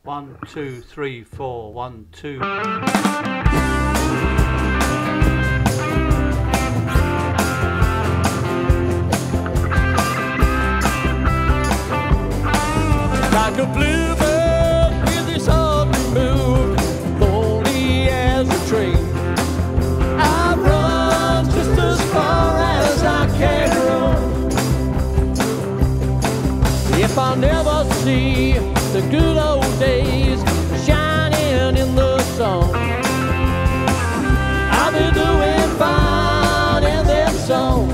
1, 2, 3, 4, 1, 2. Like a bluebird with his heart removed, lonely as a train. I run just as far as I can run. If I never see the good old days shining in the sun, I'll be doing fine and then some.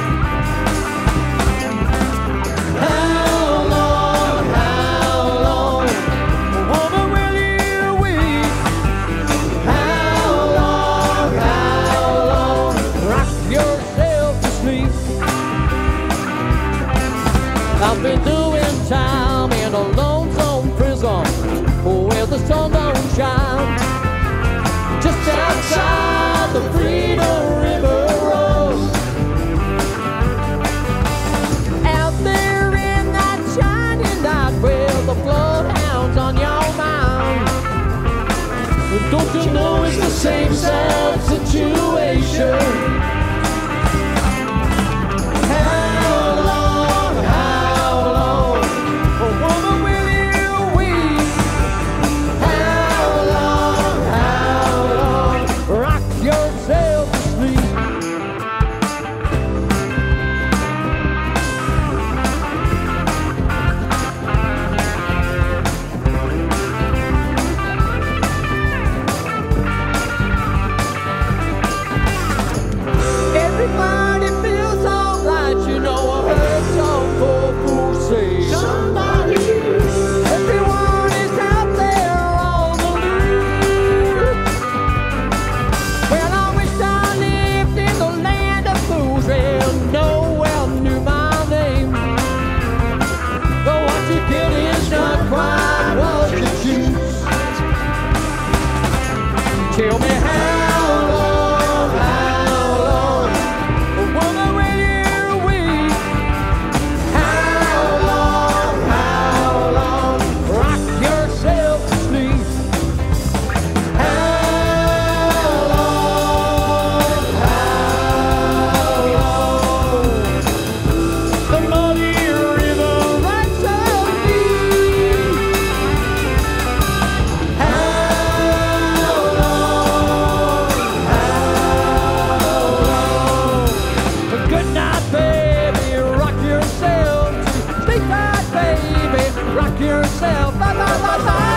I've been doing time in a lonesome prison where the sun don't shine. Just outside the Freedom River Road. Out there in that shining night where the bloodhounds on your mind. Don't you know it's the same sad situation? Everybody feels alright, you know I heard some poor fool say. Somebody, everyone is out there on the loose. Well, I wish I lived in the land of fools where no one knew my name. But what you get is not quite what you choose. Tell me how long. Rock yourself, bye bye bye bye.